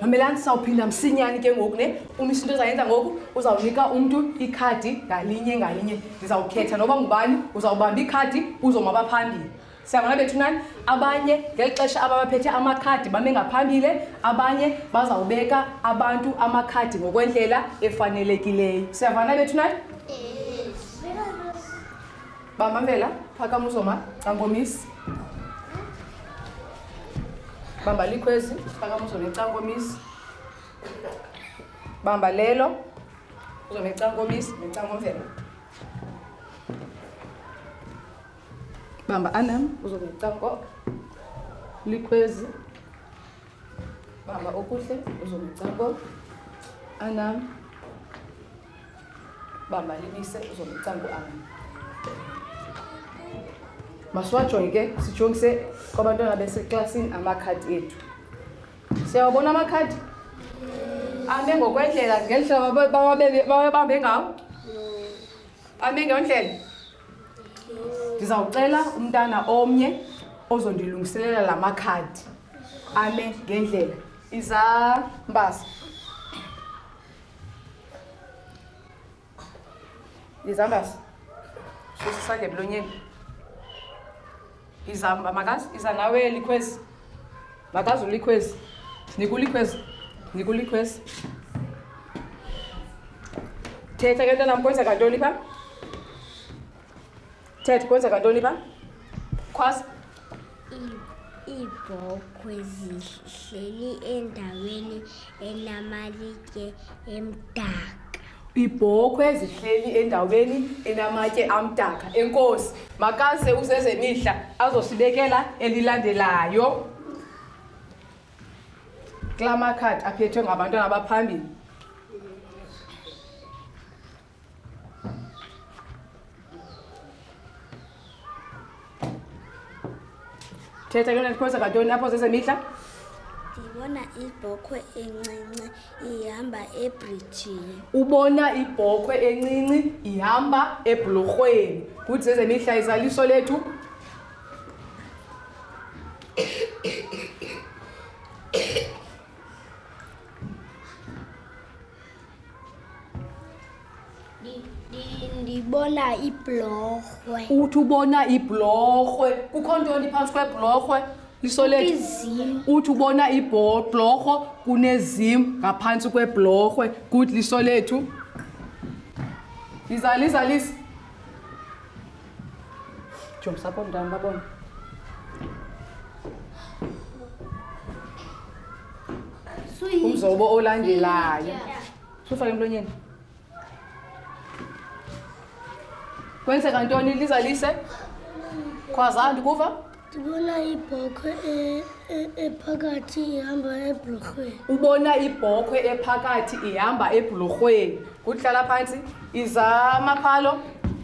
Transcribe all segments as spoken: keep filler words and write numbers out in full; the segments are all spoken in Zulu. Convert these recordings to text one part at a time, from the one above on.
mamelani sawuphinda msinyane ke ngoku ne uma isinto ezayenza ngoku uzawunika umuntu ikhadi ngalinye ngalinye ndizawukhetha noba ngubani uzawubamba ikhadi uzoma phambili siyabona bethu nani abanye ngelixesha ababaphethe amakhadi bame ngaphambile abanye bazawubeka abantu amakhadi ngokwendlela efanelekileyo siyabona bethu nani bamba mvela phakama uzoma cankomisi bamba likhwezi phakama uzoma cankomisi bamba lelo uzoma cankomisi necankomvela bamba anam uzobe canko likhwezi bamba okuhle uzobe canko anam bamba libise uzobe canko anam maswajonge ke sijongise kwabantwana beseklasini amakhadi ethu siyawabona amakhadi ame ngokwendlela ngendlela bawabambe ngawo ame ngendlela ndizawucela umntana omnye ozondilungiselela la makhadi ame ngendlela izambasa izambasa sisisande emlonyeni izamba makazi iza nawe likhwezi makazi ulikhwezi nikulikhwezi nikulikhwezi thetha ke ntwana mkwenza kantoni pha thetha kwenza kantoni pha khwazi iibhokhwe zihleli endaweni enamalitye emdaka iibhokhwe zihleli endaweni enamatye amdaka enkosi makaze uzezemihla azosibekela elilandelayo kula makhadi aphethwe ngabantwana abaphambili thetha ke ndikwenza kantoni apho zezemihla ndibona ibhokhwe encinci ihamba ebrijini ubona ibhokhwe encinci ihamba ebhulorhweni kuthi zezemihla izaliso lethu ndibona ibhlorhwe uthi ubona ibhlorhwe kukho ntoni phantsi kwebhlorhwe liso lethu izim uthi ubona ibhlorhwe kunezim ngaphantsi kwebhlorhwe kuthi liso lethu izalizalisa jonga sapho mntana babona umzobo olandelayo sufake emlonyeni kwenze kantoni lizalise khwaza ndikuva ndibona ibhokhwe ephakathi ihamba ebhlorhweni ubona ibhokhwe ephakathi ihamba ebhulorhweni kuhlala phansi izamaphalo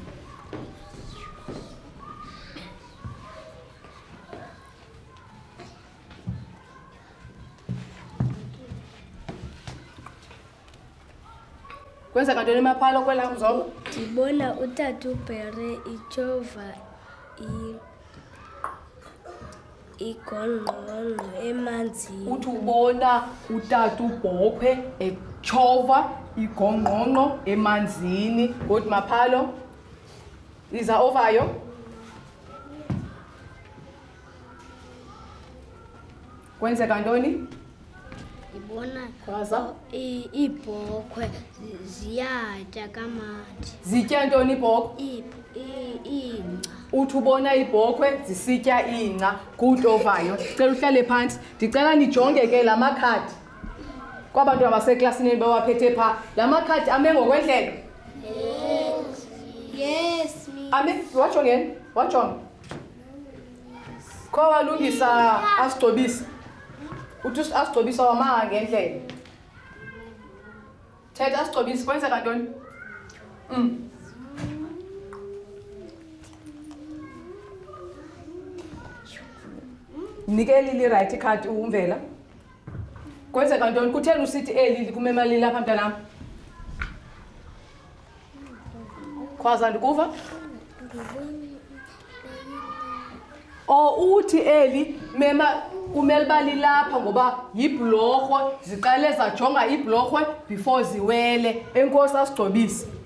kwenza kantoni emaphalo kwela mzobo ndibona utata ubhere itshova igongqongqo emanzini uthi ubona utata ubhokhwe etshova igongqongqo emanzini ngothi maphalo iza ovayo kwenze kantoni ndibona khwaza iibhokhwe ziyatya kamandi zitya ntoni ibhokhwe ingca uthi ubona ibhokhwe zisitya ingca kuthi ovayo cela uhlale phantsi ndicela nijonge ke la makhadi kwabantu abaseklasini bawaphethe phaa la makhadi ame ngokwendlela yes ame wajongeni wajonga kho walungisa asigcobisa uthi asigcobisa wamanga ngendlela thetha asigcobisa kwenze kantoni um nike elili right card umvela kwenze kantoni kutheni usithi elili kumemalili apha mntanam khwaza ndikuva O uthi eli mema kumele balilapha ngoba yibhlorho ziqale zajonga ibhlorho before ziwele. Enkosi asigcobise.